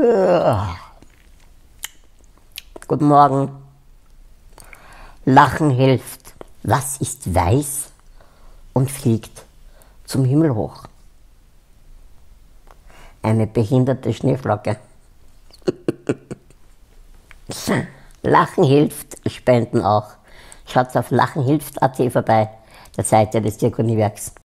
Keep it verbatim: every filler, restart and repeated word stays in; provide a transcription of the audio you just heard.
Guten Morgen. Lachen hilft. Was ist weiß und fliegt zum Himmel hoch? Eine behinderte Schneeflocke. Lachen hilft, Spenden auch. Schaut auf lachenhilft punkt at vorbei, der Seite des Diakoniewerks.